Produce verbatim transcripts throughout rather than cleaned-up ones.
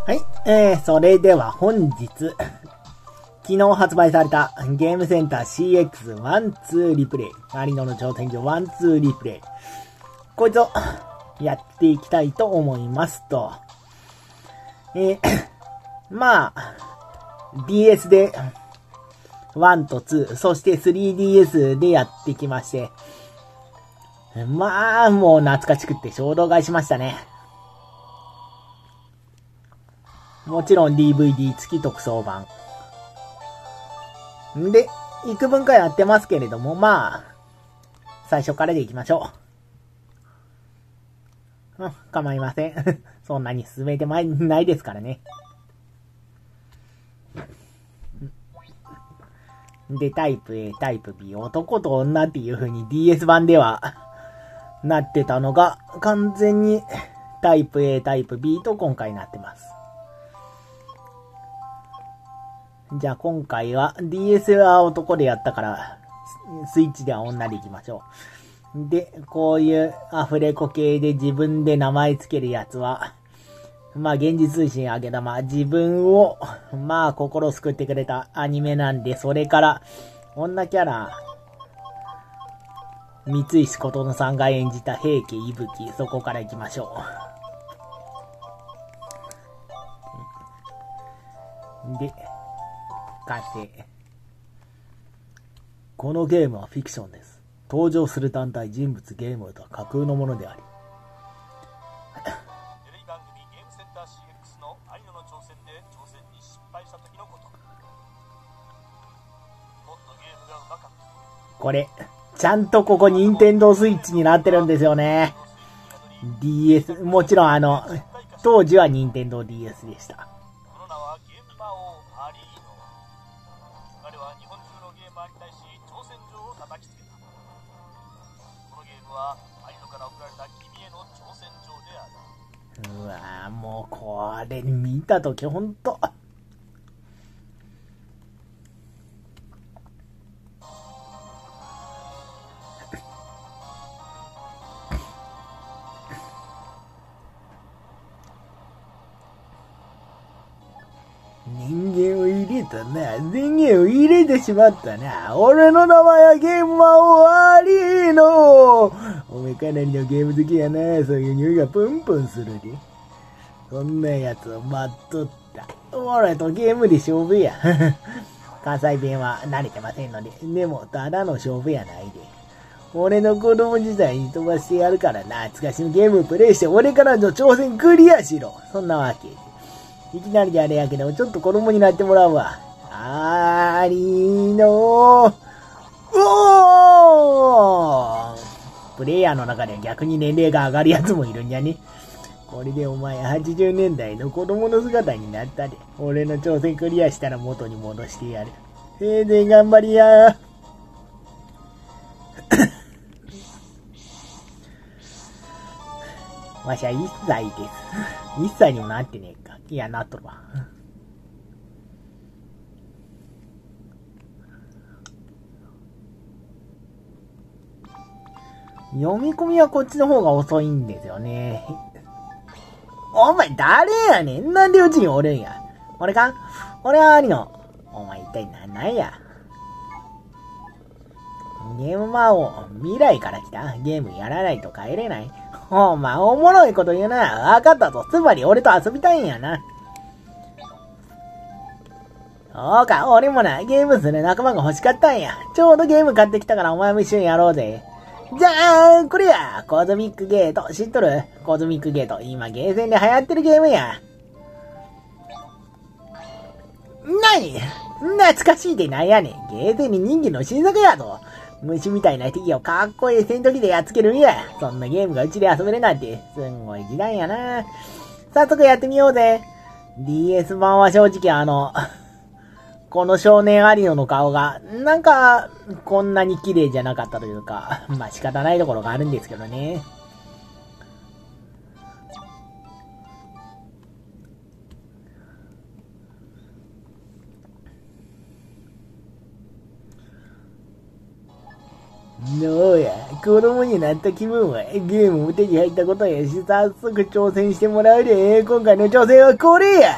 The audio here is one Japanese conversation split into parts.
はい。えー、それでは本日、昨日発売されたゲームセンター シーエックスワンツー リプレイ。マリノの挑戦状ワンツーリプレイ。こいつをやっていきたいと思いますと。えー、まあ、ディーエス でワンとツー、そして スリーディーエス でやってきまして。まあ、もう懐かしくって衝動買いしましたね。もちろん ディーブイディー 付き特装版。んで、幾分かやってますけれども、まあ、最初からでいきましょう。うん、構いません。そんなに進めてまいないですからね。で、タイプ A、タイプ B、男と女っていう風に ディーエス 版ではなってたのが、完全にタイプ A、タイプ B と今回なってます。じゃあ今回は ディーエス は男でやったから、スイッチでは女でいきましょう。で、こういうアフレコ系で自分で名前つけるやつは、まあ現実推進あげ玉、自分を、まあ心救ってくれたアニメなんで、それから、女キャラ、三石琴乃さんが演じた平家伊吹、そこから行きましょう。で、完成。このゲームはフィクションです。登場する団体、人物、ゲームとは架空のものであり。 テレビ番組ゲームセンター シーエックス の有野の挑戦で挑戦に失敗した時のこと。もっとゲームがうまかった。 これ、ちゃんとここ任天堂スイッチになってるんですよね。ディーエス、もちろんあの、当時は任天堂 ディーエス でした。 その名はゲーム魔王アリーノ。彼は日本中のゲーマーに対し挑戦状を叩きつけた。このゲームは有野から送られた君への挑戦状である。 うわぁ、もうこれ見たときほんと。人間を入れたな。電源を入れてしまったな。俺の名前はゲーム魔王アリーノ。おめえかなりのゲーム好きやな。そういう匂いがプンプンするで。そんなやつを待っとった。俺とゲームで勝負や。関西弁は慣れてませんので。でも、ただの勝負やないで。俺の子供時代に飛ばしてやるからな。懐かしのゲームプレイして俺からの挑戦クリアしろ。そんなわけで。いきなりであれやけど、ちょっと子供になってもらうわ。ありーのー。おープレイヤーの中では逆に年齢が上がるやつもいるんじゃね。これでお前はちじゅうねんだいの子供の姿になったで。俺の挑戦クリアしたら元に戻してやる。せいぜい頑張りやー。わしはいっさいです。いっさいにもなってねえか。いや、なっとるわ。読み込みはこっちの方が遅いんですよね。お前誰やねん。なんでうちにおるんや。俺か俺は兄の。お前一体何なんや。ゲーム魔王、未来から来た。ゲームやらないと帰れない。お前おもろいこと言うな。わかったぞ。つまり俺と遊びたいんやな。そうか、俺もな、ゲームする仲間が欲しかったんや。ちょうどゲーム買ってきたからお前も一緒にやろうぜ。じゃーん、これや、コズミックゲート。知っとる？コズミックゲート。今ゲーセンで流行ってるゲームや。なに？懐かしいってなんやねん。ゲーセンに人気の新作やぞ。虫みたいな敵をかっこいい戦闘機でやっつけるんや。そんなゲームがうちで遊べるなんて、すんごい時代やな。早速やってみようぜ。ディーエス 版は正直あの、この少年アリオの顔が、なんか、こんなに綺麗じゃなかったというか、まあ仕方ないところがあるんですけどね。 どうや、子供になった気分はゲームも手に入ったことやし、早速挑戦してもらうで。今回の挑戦はこれや。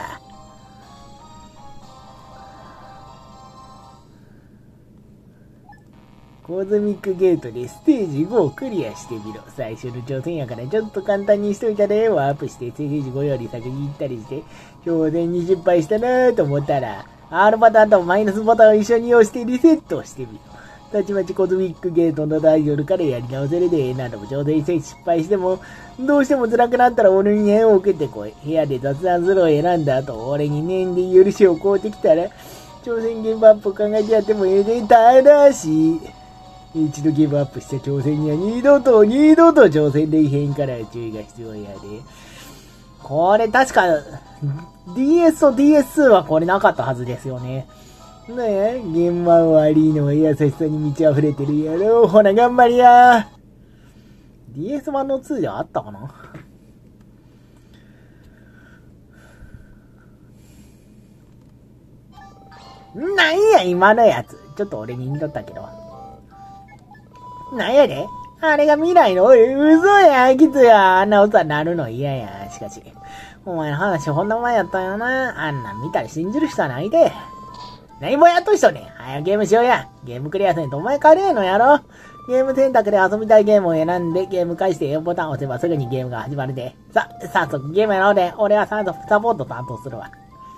コズミックゲートでステージごをクリアしてみろ。最初の挑戦やからちょっと簡単にしといたで。ワープしてステージごより先に行ったりして、挑戦に失敗したなぁと思ったら、R ボタンとマイナスボタンを一緒に押してリセットしてみろ。たちまちコズミックゲートのタイトルからやり直せるで。何度も挑戦して失敗しても、どうしても辛くなったら俺に縁を受けてこい。部屋で雑談するを選んだ後、俺に念で許しを請うてきたら、挑戦ゲームアップを考えてやってもええで。ただし、一度ギブアップした挑戦には二度と二度と挑戦できへんから注意が必要やで。これ確か ディーエス と ディーエスツー はこれなかったはずですよね。ねえ、ゲームマンはリーノは優しさに満ち溢れてるやろ。ほら頑張りや。ディーエス 版のツーではあったかな。なんや今のやつ。ちょっと俺に似とったけど。なんやで、あれが未来の、おい、嘘や、きつや、あんなおっさんなるの嫌や、しかし。お前の話ほんな前やったんよな。あんなん見たら信じる人はないで。何もやっとしとねん。早くゲームしようや。ゲームクリアせんとお前カレーのやろ。ゲーム選択で遊びたいゲームを選んで、ゲーム開始で A ボタンを押せばすぐにゲームが始まるで。さ、早速ゲームやろうで。俺はサポート担当するわ。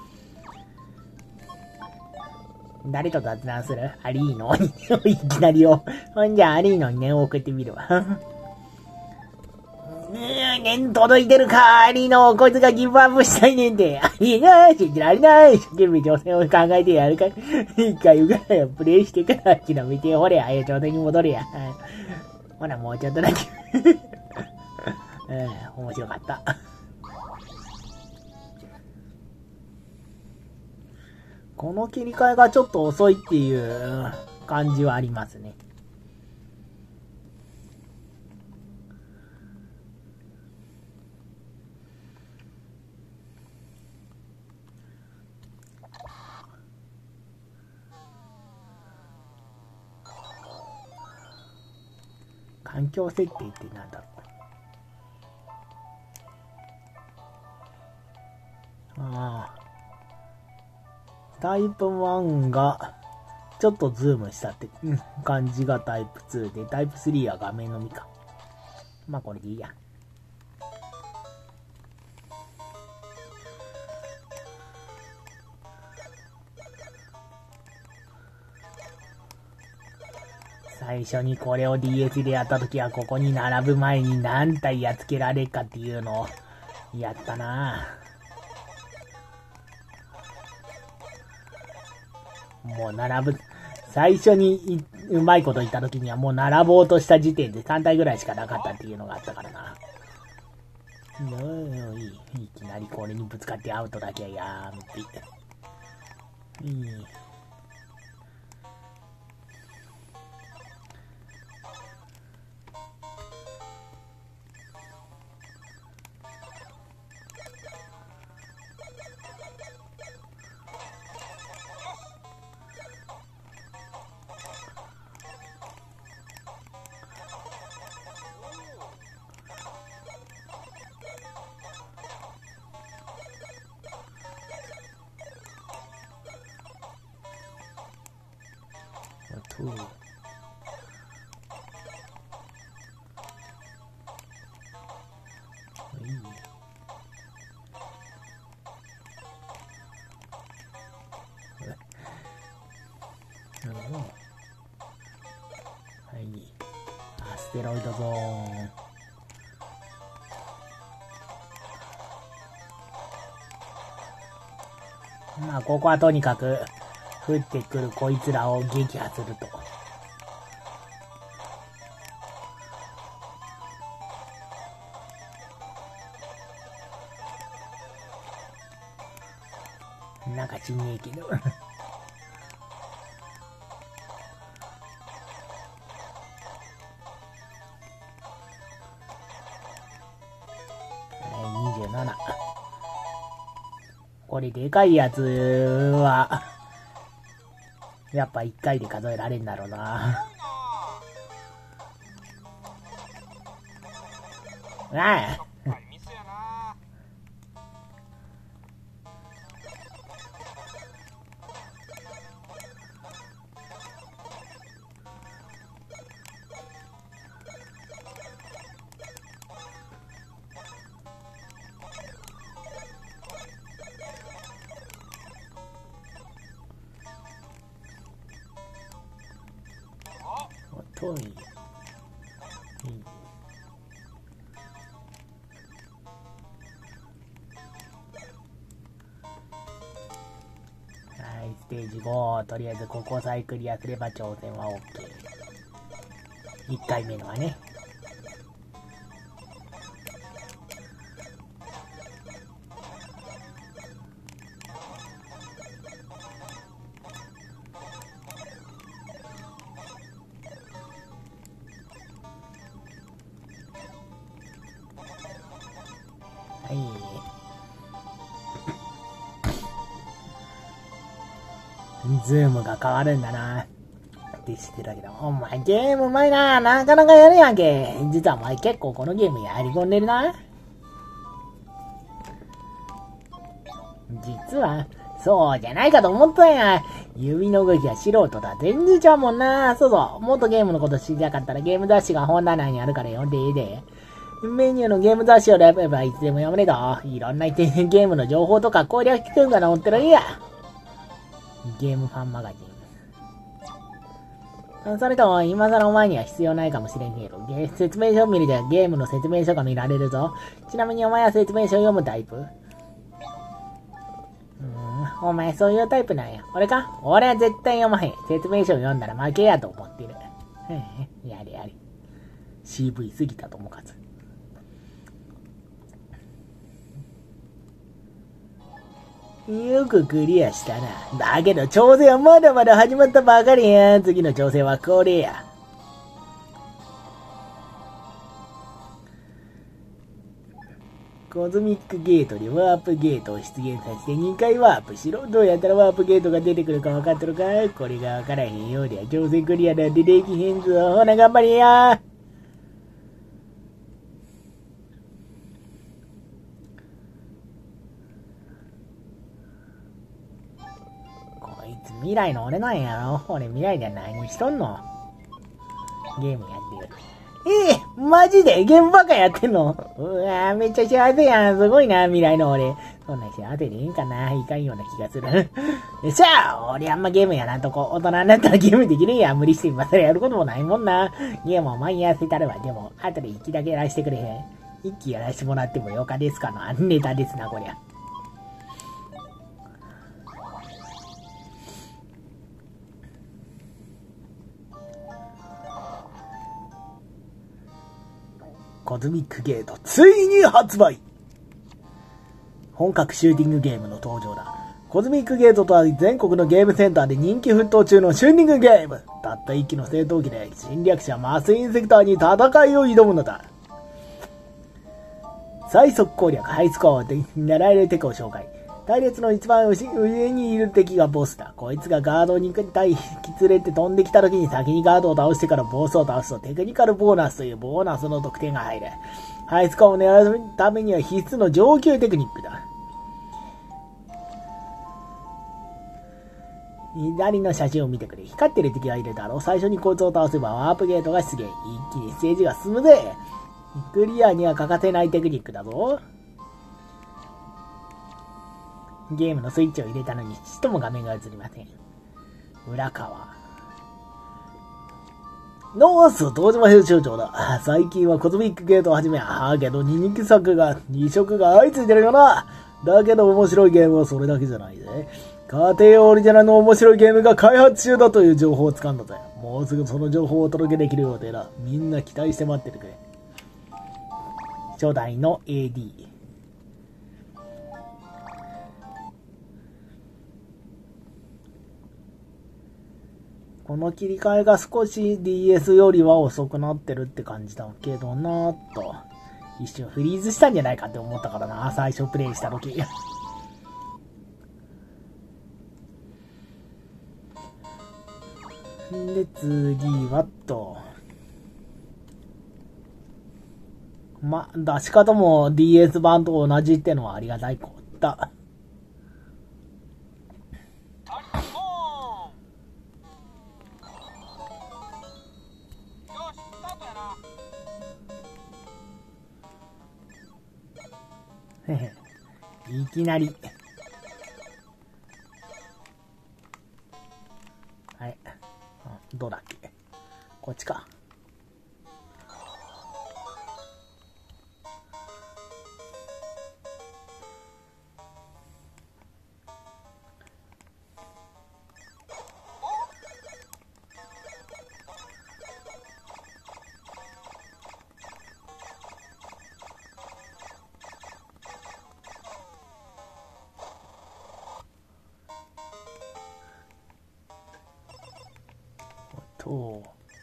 誰と雑談する？アリーノいきなりよ。ほんじゃ、アリーノに念を送ってみるわ。念届いてるか、アリーノ。こいつがギブアップしたいねんて。アリーノ、信じられない。一生懸命挑戦を考えてやるから。一回うがらやプレイしてから諦めて、ほれ、あや挑戦に戻るや。ほら、もうちょっとだけ。うん、面白かった。この切り替えがちょっと遅いっていう感じはありますね。環境設定ってなんだろう。ああ。タイプワンがちょっとズームしたって感じがタイプツーで、タイプスリーは画面のみか。まあこれでいいや。最初にこれを ディーエス でやったときはここに並ぶ前に何体やっつけられるかっていうのをやったなぁ。もう並ぶ、最初にうまいこと言った時にはもう並ぼうとした時点でさん体ぐらいしかなかったっていうのがあったからな。いい、いきなりこれにぶつかってアウトだけはやめて。いい。と、いい。はい。アステロイドゾーン。まあ、ここはとにかく、降ってくるこいつらを撃破すると。なんかしんねえけど。にじゅうなな。これでかいやつは、やっぱいっかいで数えられんだろうな。 ああ。 ミスやな。 遠い。はい、ステージご。とりあえずここさえクリアすれば挑戦は OK。いっかいめのはね。はい。ズームが変わるんだな。って知ってたけど、お前ゲームうまいな。なかなかやるやんけ。実はお前結構このゲームやり込んでるな。実は、そうじゃないかと思ったんや。指の動きが素人とは全然ちゃうもんな。そうそう。もっとゲームのこと知りたかったらゲーム雑誌が本棚にあるから読んでいいで。メニューのゲーム雑誌を選べばいつでも読めれと。いろんなゲームの情報とか攻略企画が載ってるんや。ゲームファンマガジン。それと、今更お前には必要ないかもしれんけど、説明書を見るでゲームの説明書が見られるぞ。ちなみにお前は説明書を読むタイプ？うーん、お前そういうタイプなんや。俺か？俺は絶対読まへん。説明書を読んだら負けやと思ってる。うん、やれやれ。シーブイ すぎたと思うかつ。よくクリアしたな。だけど挑戦はまだまだ始まったばかりや。次の挑戦はこれや。コズミックゲートでワープゲートを出現させてにかいワープしろ。どうやったらワープゲートが出てくるか分かってるか？これが分からへんようでは挑戦クリアなんてできへんぞ。ほな頑張れや。未来の俺なんやろ。俺未来で何しとんの？ゲームやってる。ええー、マジでゲームばっかやってんの？うわぁ、めっちゃ幸せやん。すごいな、未来の俺。そんな幸せでいいんかな？いかんような気がする。よっしゃ俺あんまゲームやらんとこ。大人になったらゲームできるんや。無理して今更やることもないもんな。ゲームを前にやらせたるわ。でも、後で一機だけやらしてくれへん。一機やらしてもらってもよかですかのネタですな、こりゃ。コズミックゲート、ついに発売！本格シューティングゲームの登場だ。コズミックゲートとは全国のゲームセンターで人気沸騰中のシューティングゲーム。たった一機の戦闘機で侵略者マスインセクターに戦いを挑むのだ。最速攻略、ハイスコアを狙えるテクを紹介。隊列の一番上にいる敵がボスだ。こいつがガードに対引き連れて飛んできた時に先にガードを倒してからボスを倒すとテクニカルボーナスというボーナスの得点が入る。ハイスコアを狙うためには必須の上級テクニックだ。左の写真を見てくれ。光ってる敵がいるだろう。最初にこいつを倒せばワープゲートが出現。一気にステージが進むぜ。クリアには欠かせないテクニックだぞ。ゲームのスイッチを入れたのにちっとも画面が映りません。裏側。ノース登場編集長だ。最近はコズミックゲートをはじめ、ああけど人気作が、に色が相次いでるよな。だけど面白いゲームはそれだけじゃないぜ。家庭用オリジナルの面白いゲームが開発中だという情報を掴んだぜ。もうすぐその情報をお届けできる予定だ。みんな期待して待っててくれ。初代の エーディー。この切り替えが少し ディーエス よりは遅くなってるって感じだけどなぁと。一瞬フリーズしたんじゃないかって思ったからな、最初プレイした時。で、次はと。 ま、出し方も ディーエス 版と同じってのはありがたいことだ。へへ、いきなり。はい。どうだっけ？こっちか。と。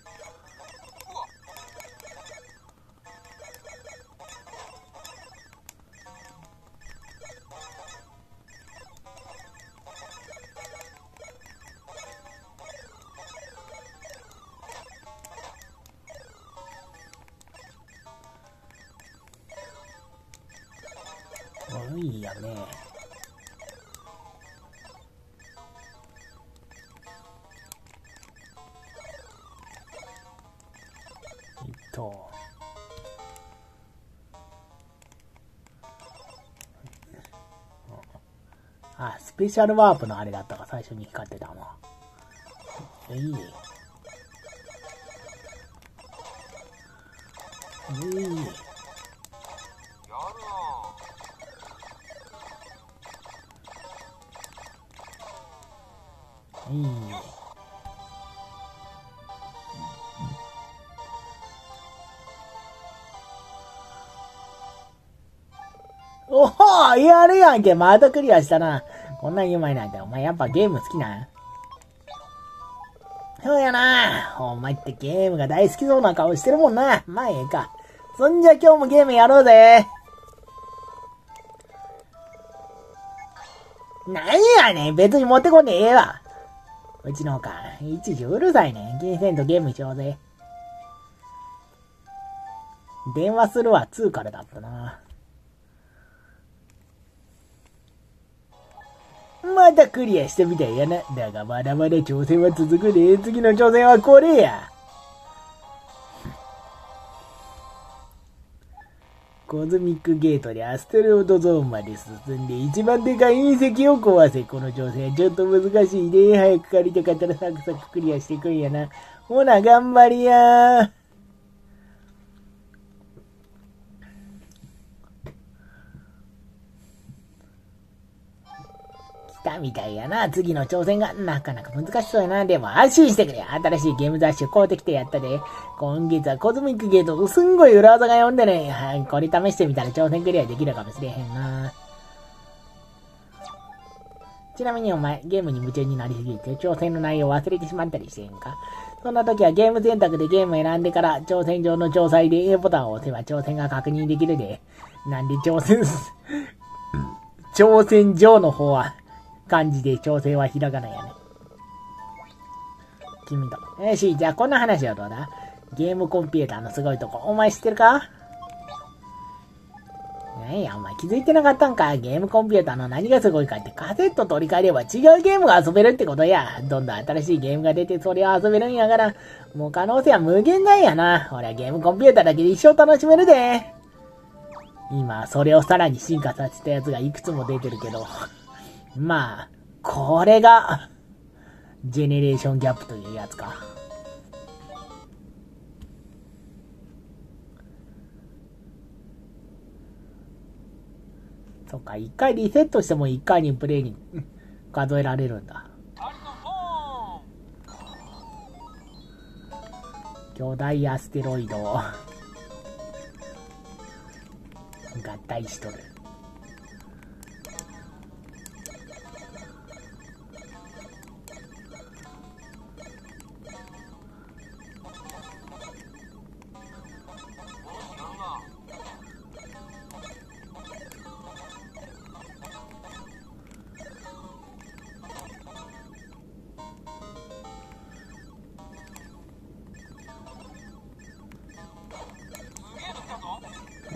悪いやね。えっと。あ、スペシャルワープのあれだったか、最初に光ってたのは。いい。いい。いい。おお、やるやんけ。またクリアしたな。こんなにうまいなんて。お前やっぱゲーム好きなん？そうやな。お前ってゲームが大好きそうな顔してるもんな。まあええか。そんじゃ今日もゲームやろうぜ。なんやねん。別に持ってこんでええわ。うちのほか、いちいちうるさいねん。気にせんとゲームしようぜ。電話するわ、つうからだったな。またクリアしてみたいやな。だがまだまだ挑戦は続くで。次の挑戦はこれや。コズミックゲートでアステロイドゾーンまで進んで一番でかい隕石を壊せ。この挑戦はちょっと難しいで。早く借りたかったらサクサククリアしていくんやな。ほな、頑張りやー。来たみたいやな。次の挑戦がなかなか難しそうやな。でも安心してくれ。新しいゲーム雑誌を買うてきてやったで。今月はコズミックゲートすんごい裏技が読んでね。はい、これ試してみたら挑戦クリアできるかもしれへんな。ちなみにお前、ゲームに夢中になりすぎて挑戦の内容を忘れてしまったりしてへんか？そんな時はゲーム選択でゲームを選んでから挑戦状の詳細で A ボタンを押せば挑戦が確認できるで。なんで挑戦挑戦状の方は漢字で挑戦はひらがなやね。君と。よし、じゃあこんな話はどうだ？ゲームコンピューターのすごいとこ、お前知ってるか？なんや、お前気づいてなかったんか？ゲームコンピューターの何がすごいかってカセット取り替えれば違うゲームが遊べるってことや。どんどん新しいゲームが出てそれを遊べるんやから、もう可能性は無限大やな。俺はゲームコンピューターだけで一生楽しめるで。今、それをさらに進化させたやつがいくつも出てるけど。まあ、これが、ジェネレーションギャップというやつか。そっか、一回リセットしても一回にプレイに数えられるんだ。巨大アステロイドを合体しとる。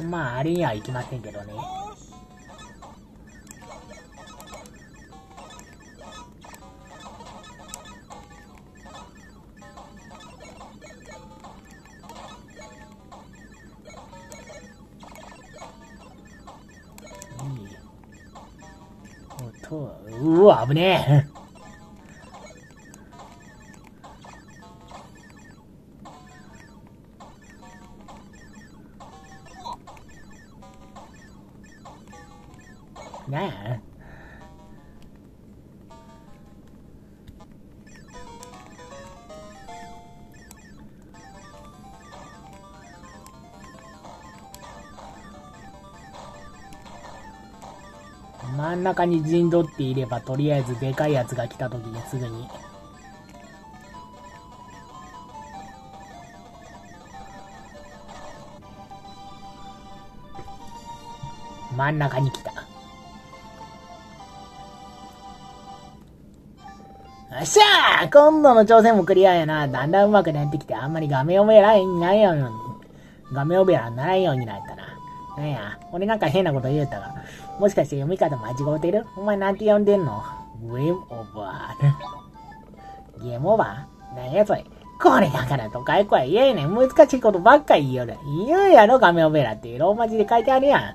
まあ、あれには行きませんけどね。うわ、危ねえ。ねえ。真ん中に陣取っていれば、とりあえずでかいやつが来た時にすぐに。真ん中に来た。よっしゃー、今度の挑戦もクリアやな。だんだん上手くなってきて、あんまり画面オベラにないように、画面オベラにならんようになったな。なんや、俺なんか変なこと言うたが、もしかして読み方間違うてる？お前なんて読んでんの？ゲームオーバー。ゲームオーバー？なんやそれ。これだからとかいこは言えねん。難しいことばっかり言いよる。言うやろ、画面オベラってローマ字で書いてあるや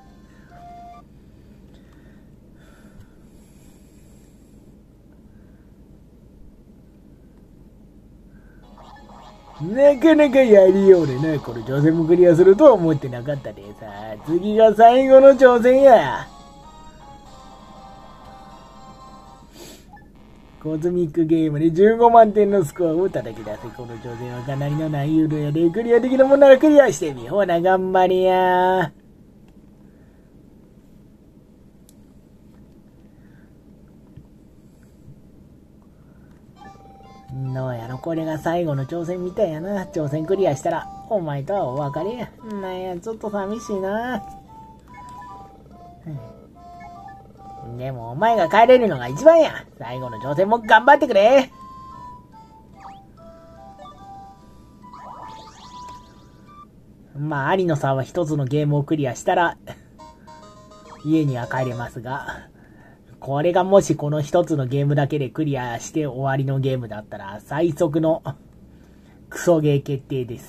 ん。なかなかやりようでな。この挑戦もクリアするとは思ってなかったでさ。次が最後の挑戦や。コズミックゲームでじゅうごまんてんのスコアを叩き出せ。この挑戦はかなりの難易度やで。クリアできるもんならクリアしてみ。ほな、頑張りや。どうやろ、これが最後の挑戦みたいやな。挑戦クリアしたら、お前とはお別れや。なんや、ちょっと寂しいな。でも、お前が帰れるのが一番や。最後の挑戦も頑張ってくれ。まあ、有野さんは一つのゲームをクリアしたら、家には帰れますが、これがもしこの一つのゲームだけでクリアして終わりのゲームだったら、最速のクソゲー決定です。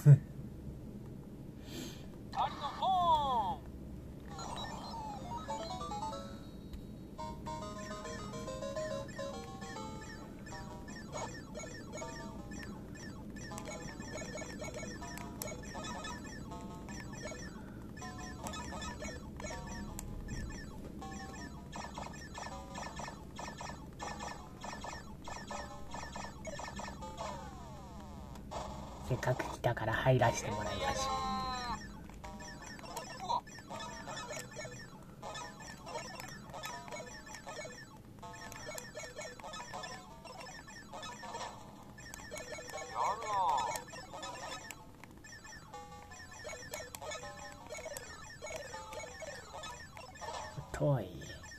せっかく来たから入らせてもらいましょう。遠い。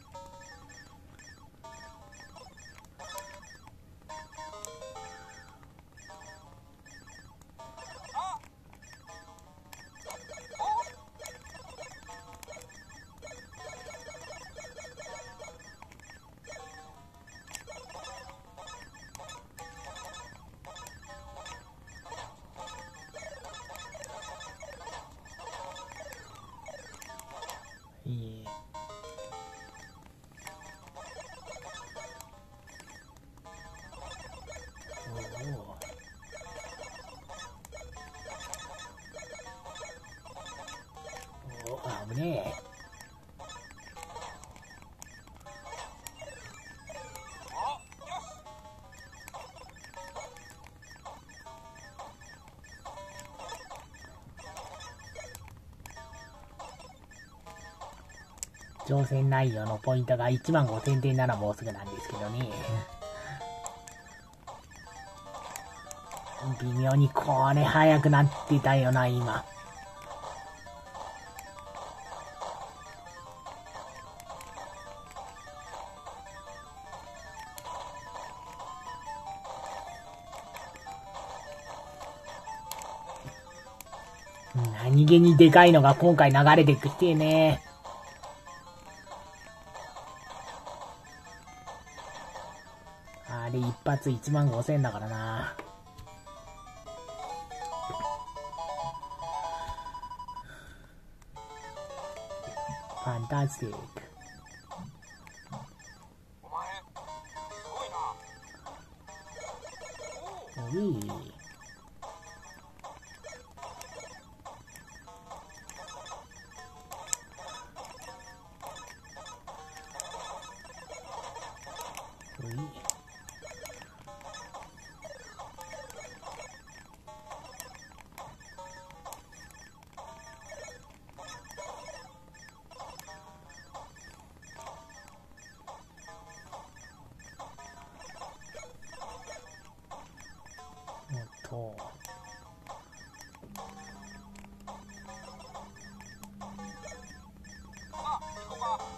いい。おお。お、危ねえ。挑戦内容のポイントがいちまんごせんてんならもうすぐなんですけどね。微妙にこれ早くなってたよな、今。 何気にでかいのが今回流れてきてね。あれ一発いちまんごせんだからな。ファンタスティック。 お前すごいな。 おい。おい。おっと。 あ、行こうか。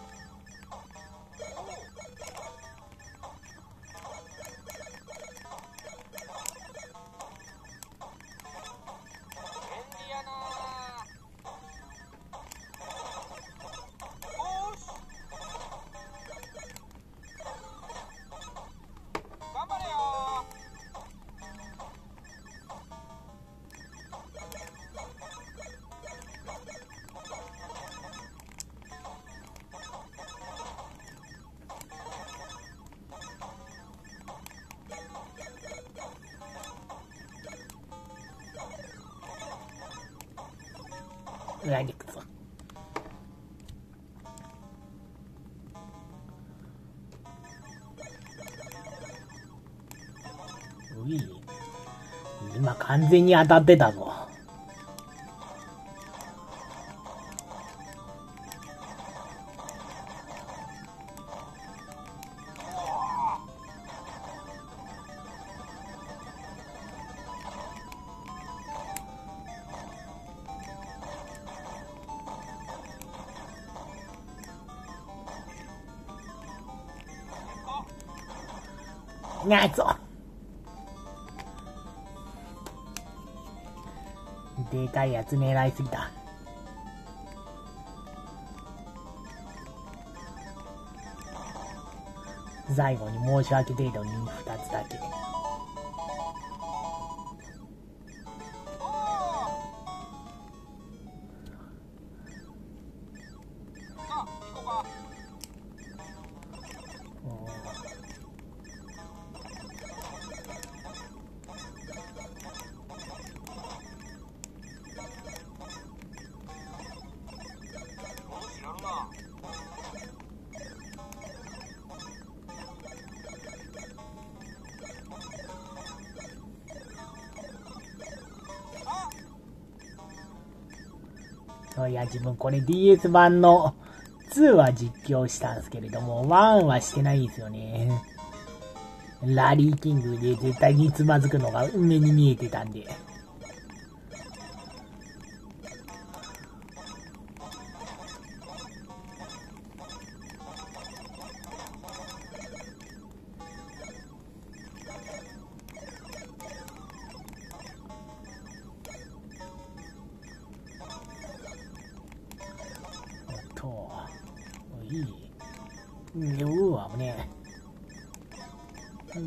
便利やな。おーし。頑張れよ。 裏に行くぞ。うい。今完全に当たってたぞ。なぞ。でかいやつ狙いすぎた。最後に申し訳程度にふたつだけ。そういや、自分これ ディーエス 版のには実況したんですけれども、いちはしてないんですよね。ラリーキングで絶対につまずくのが目に見えてたんで。と、いい。うわ、危ねえ。うん。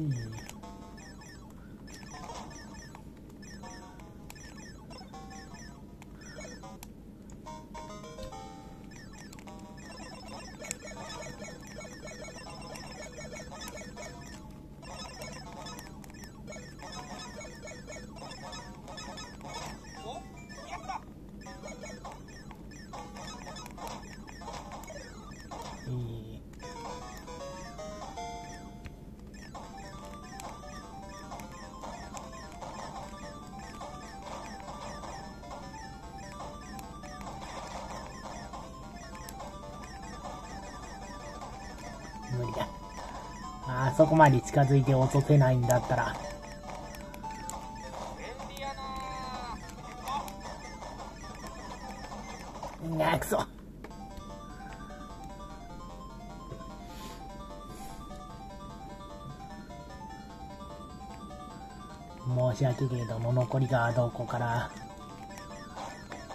無理だ。あそこまで近づいて落とせないんだったら。なくそ。申し訳けれども残りがどこから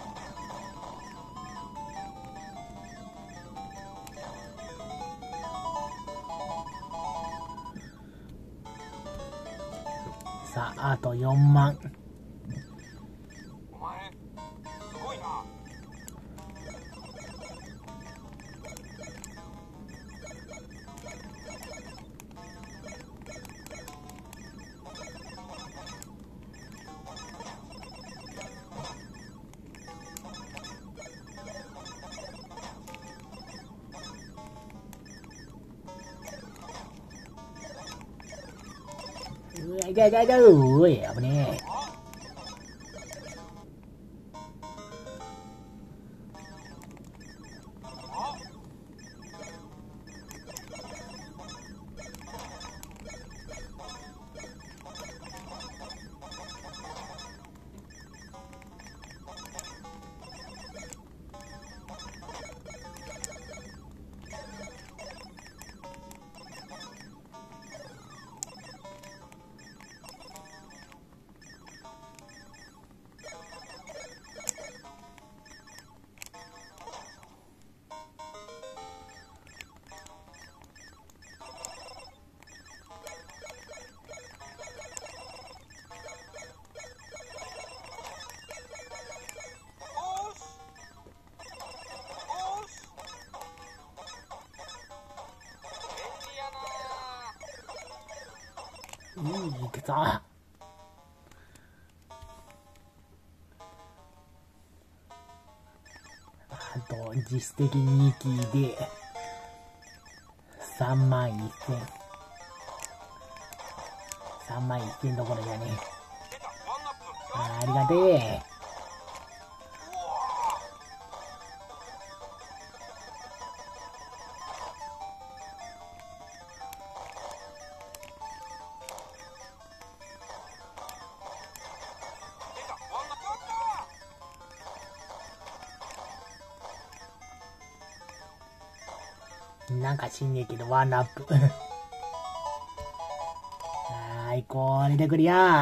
さあ、あとよんまん。 お前すごいな。 うわ、痛い痛い痛い、うおい、危ねえ。いいくぞ。あと実質的ににキーでさんまんいっせん。さんまんいっせんどころじゃねえ。あ、ありがてえ。なんか死んねえけど、ワンナップ。はーい、これでクリア。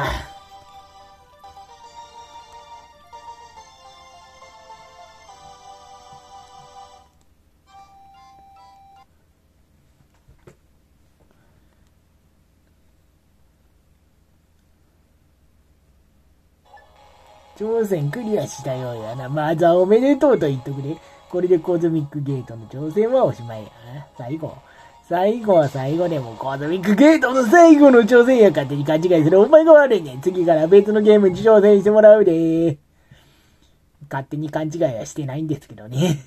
挑戦クリアしたようやな。まずはおめでとうと言っとくれ。これでコズミックゲートの挑戦はおしまいやな。最後。最後は最後でもコズミックゲートの最後の挑戦や勝手に勘違いするお前が悪いねん。次から別のゲームに挑戦してもらうで。勝手に勘違いはしてないんですけどね。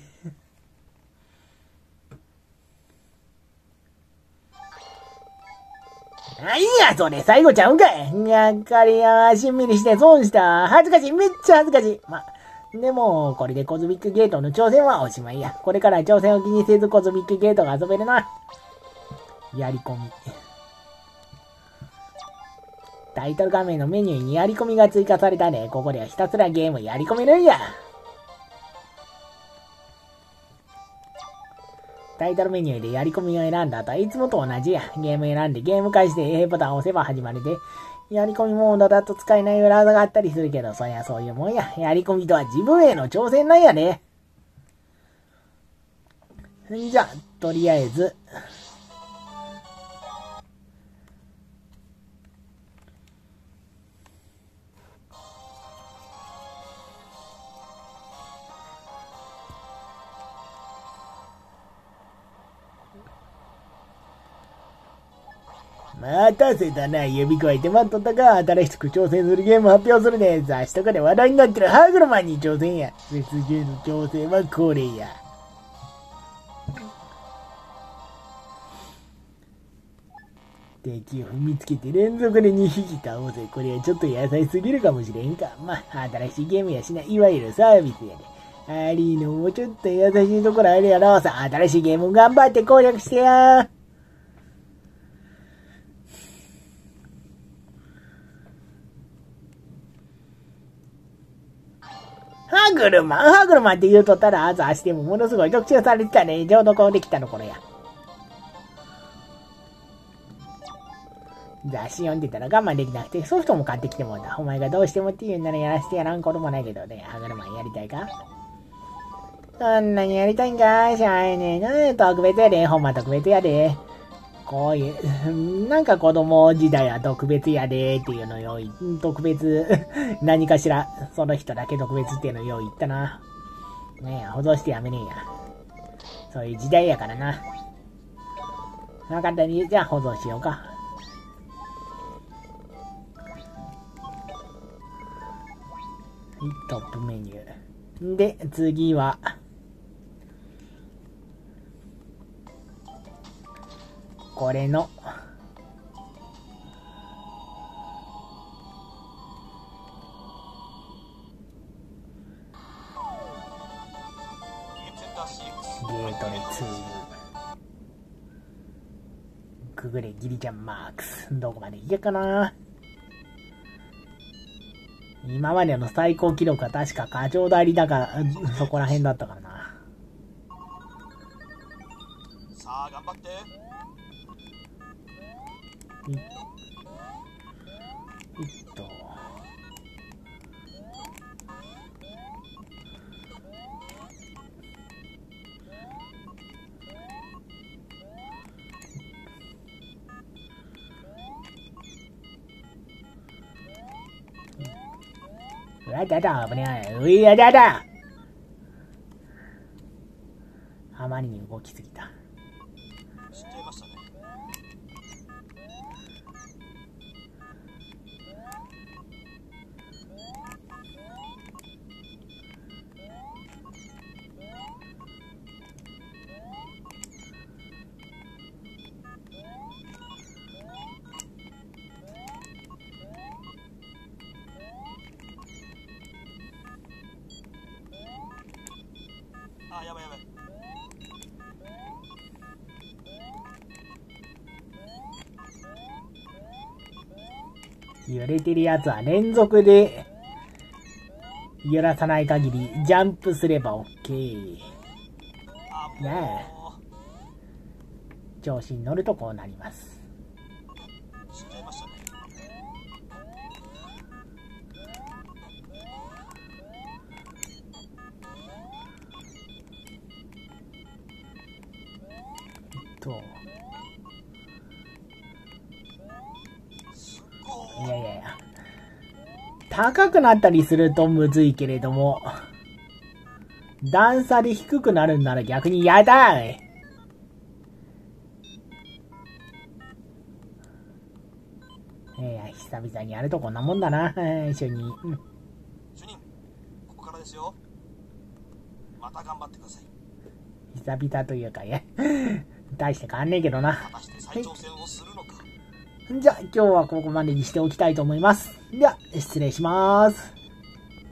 あ、いいや、それ、最後ちゃうんかい。やっかりや、しんみりして損した。恥ずかしい、めっちゃ恥ずかしい。ま、でも、これでコズミックゲートの挑戦はおしまいや。これから挑戦を気にせずコズミックゲートが遊べるな。やり込み。タイトル画面のメニューにやり込みが追加されたね。ここではひたすらゲームやり込めるんや。タイトルメニューでやり込みを選んだ後はいつもと同じや。ゲーム選んでゲーム開始で A ボタンを押せば始まるで。やり込みモードだと使えない裏技があったりするけど、そりゃそういうもんや。やり込みとは自分への挑戦なんやね。んじゃ、とりあえず。待たせたな。指くわえて待っとったか。新しく挑戦するゲーム発表するね。雑誌とかで話題になってるハーグルマンに挑戦や。別ゲームの挑戦はこれや。敵を踏みつけて連続でにひき倒せ。これはちょっと優しすぎるかもしれんか。まあ、新しいゲームやしな。いわゆるサービスやで。ありのもうちょっと優しいところあるやろ。さあ、新しいゲーム頑張って攻略してや。ハグルマン、ハグルマンって言うとったら、雑誌でもものすごい特集されてたね。ちょうどこうできたのこれや。雑誌読んでたら我慢できなくてソフトも買ってきてもんだ。お前がどうしてもって言うんならやらせてやらんこともないけどね。ハグルマンやりたいか？そんなにやりたいんか？しゃあねえな。特別やで。ほんま特別やで。 こういう、なんか子供時代は特別やでーっていうのを用意、特別、何かしら、その人だけ特別っていうのを用意言ったな。ねえ、保存してやめねえや。そういう時代やからな。なかったに、じゃあ保存しようか。トップメニュー。で、次は、これの、ゲートレツー。くぐれギリちゃんマークス。どこまでいけるかな。今までの最高記録は確か課長代理だから、そこら辺だったからな。 さあ頑張って。 い、いっと。うわ、だだ、危ない。ういやだだ。あまりに動きすぎた。 知っていましたね。あ、やばいやばい。 揺れてるやつは連続で揺らさない限りジャンプすれば OK。ねえ。調子に乗るとこうなります。 知っちゃいましたね。 と。いやいやいや。高くなったりするとむずいけれども、段差で低くなるんなら逆にやだい。いや、久々にやるとこんなもんだな、主任。うん、 主任、ここからですよ。また頑張ってください。 久々というか、いや、大して変わんねえけどな。 果たして再挑戦をするのか。 じゃあ、今日はここまでにしておきたいと思います。では、失礼します。